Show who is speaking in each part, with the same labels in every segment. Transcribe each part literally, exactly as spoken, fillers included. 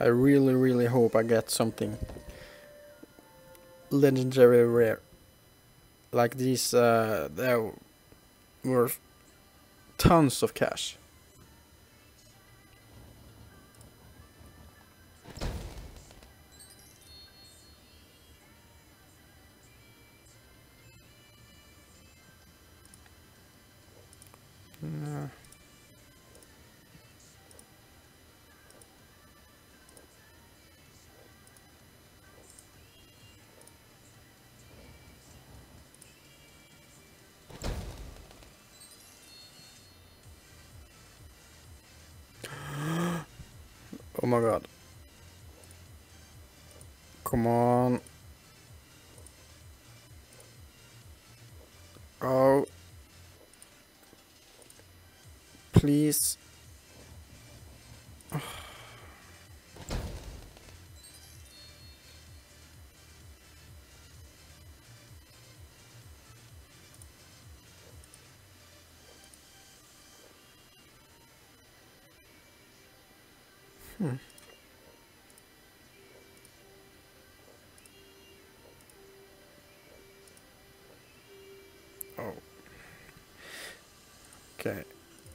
Speaker 1: I really, really hope I get something legendary rare. Like these, uh, there were tons of cash. Uh, oh my god. Come on. Oh. Please. Hmm. Oh. Okay.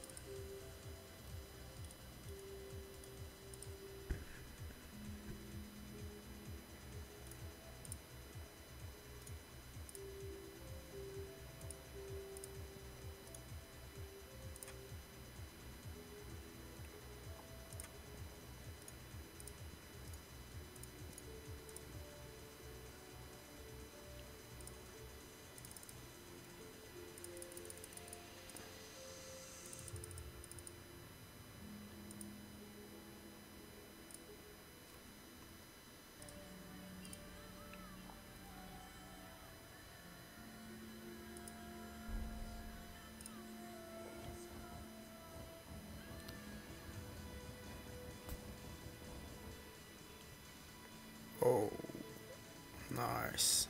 Speaker 1: Oh. Nice.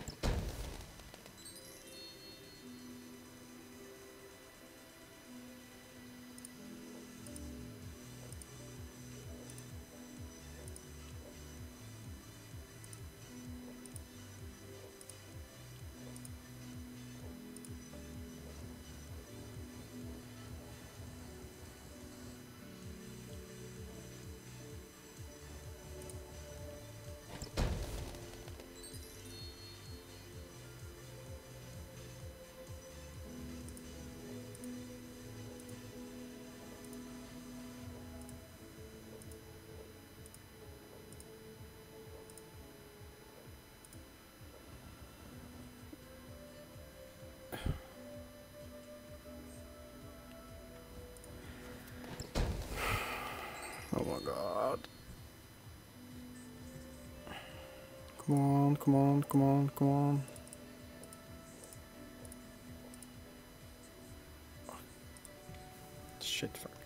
Speaker 1: Oh my god. Come on, come on, come on, come on. Shit, fuck.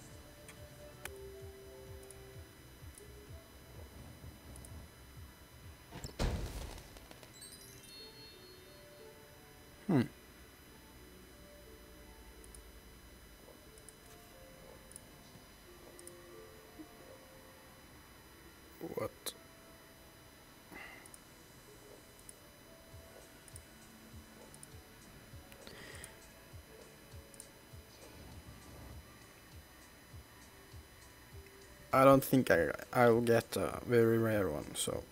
Speaker 1: Hmm. What? I don't think I I will get a very rare one, so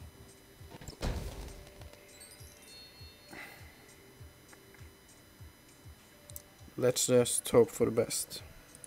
Speaker 1: let's just hope for the best.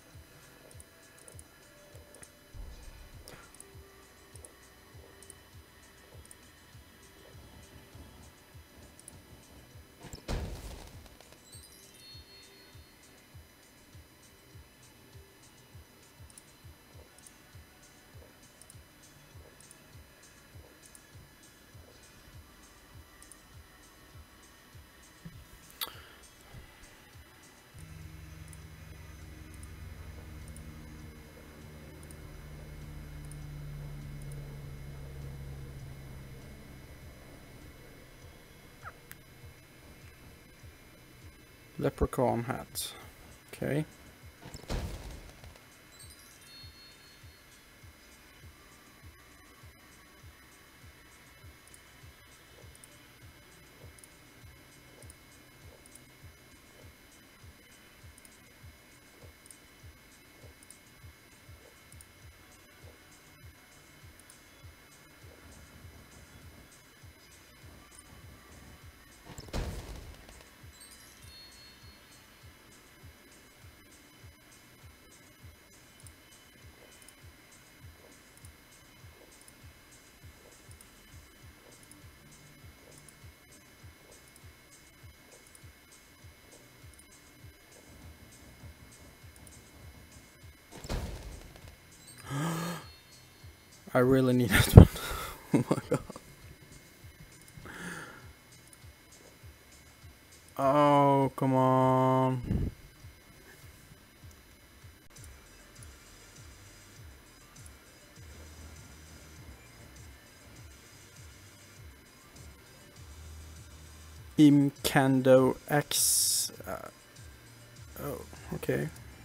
Speaker 1: Leprechaun hat. Okay. I really need that one. Oh my god. Oh, come on. Imcando X. Uh, oh, okay.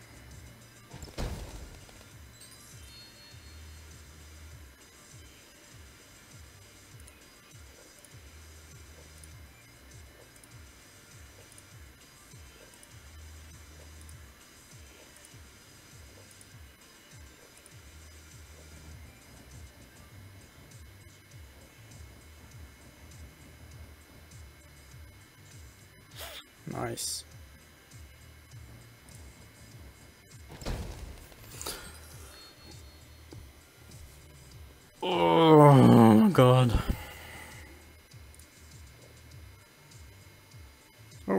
Speaker 1: Nice. Oh my god. Oh.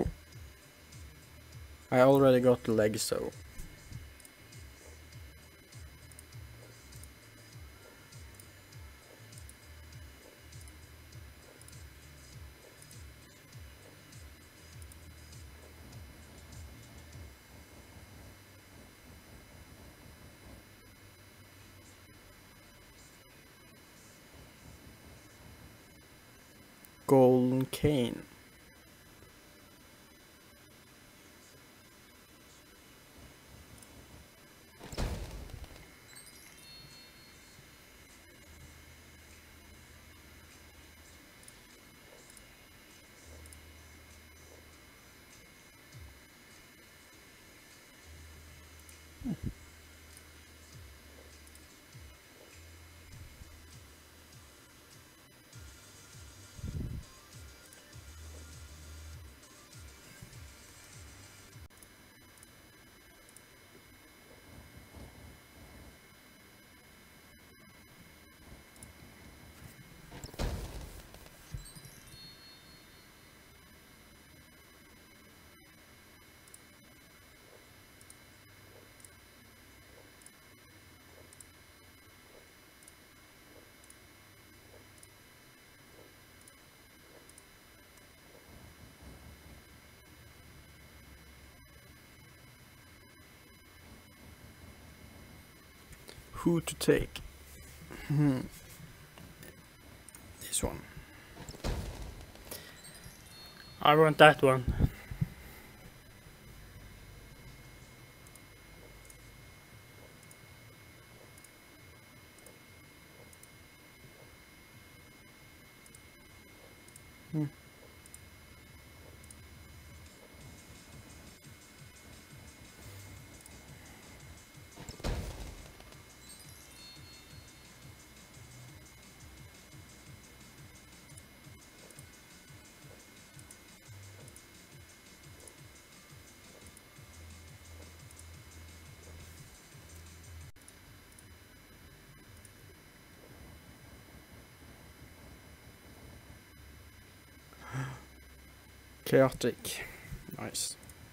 Speaker 1: I already got the leg, so. Golden cane. Who to take? Hmm. This one.
Speaker 2: I want that one.
Speaker 1: Hmm. Chaotic. Nice.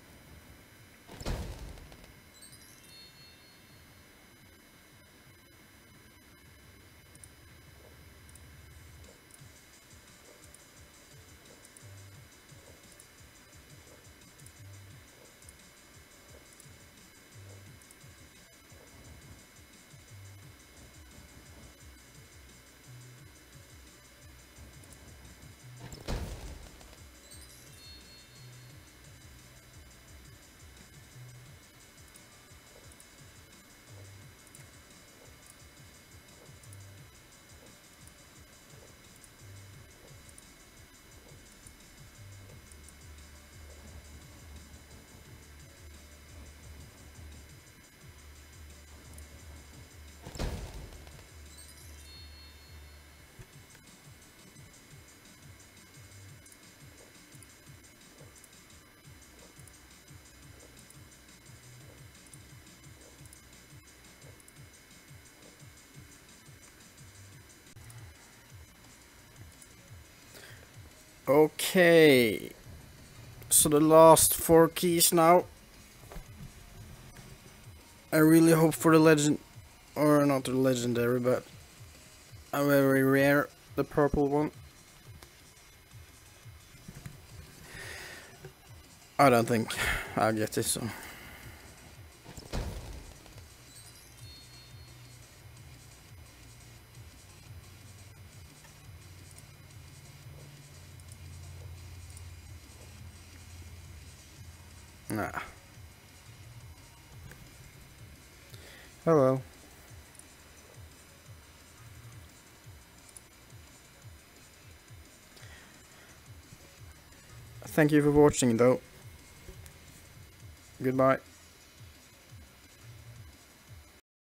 Speaker 1: Okay. So the last four keys now. I really hope for the legend, or not the legendary, but a very rare, the purple one. I don't think I'll get this one. Nah. Hello. Thank you for watching though. Goodbye.